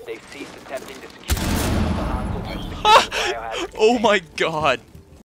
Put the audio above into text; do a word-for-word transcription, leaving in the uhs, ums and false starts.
They've ceased attempting to secure the hostage has secured the biohazard Oh container. my god.